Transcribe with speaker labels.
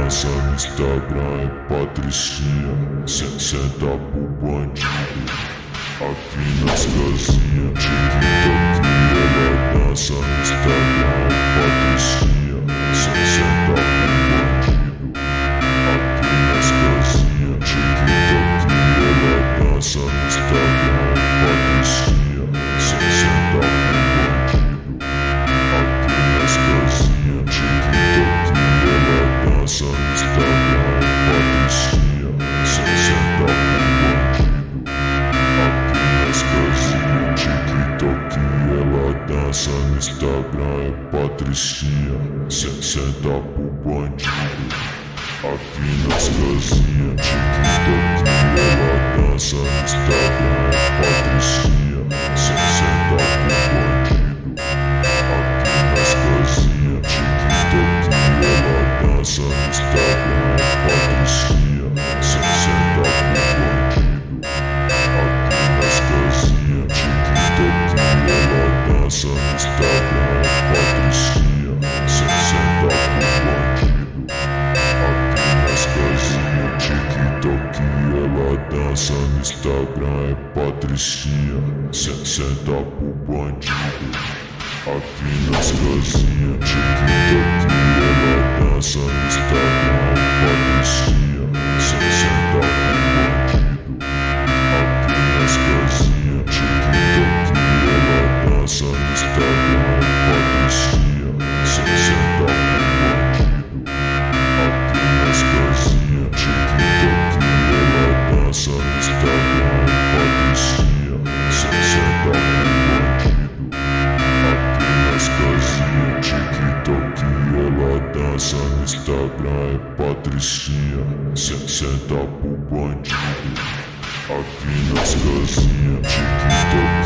Speaker 1: dança no Instagram é patricinha, senta pro bandido. Aqui nas casinhas, TikTok, ela dança no Instagram é patricinha, senta pro bandido. Aqui nas casinhas, TikTok, ela dança no Instagram é patricinha, senta pro bandido. Aqui nas casinhas, TikTok, ela dança no Instagram é patricinha, senta pro bandido. Aqui nas casinhas, TikTok, ela dança no Instagram é patricinha, senta pro bandido. Aqui nas casinhas, TikTok, ela dança no Instagram é patricinha, senta pro bandido. Aqui nas casinhas, TikTok, ela dança no Instagram é patricinha, senta pro bandido. Aqui nas casinhas, TikTok, ela dança no Instagram é patricinha, senta pro bandido. Aqui nas casinhas, TikTok, ela dança no Instagram é patricinha, senta pro bandido. Aqui nas casinhas, TikTok, ela dança no Instagram é patricinha, senta pro bandido. Aqui nas casinhas, TikTok, ela dança no Instagram é patricinha, senta pro bandido. Aqui nas casinhas, TikTok, ela dança no Instagram é patricinha, senta pro bandido. Aqui nas casinhas, TikTok, ela dança no Instagram é patricinha, senta pro bandido. Aqui nas casinhas, TikTok,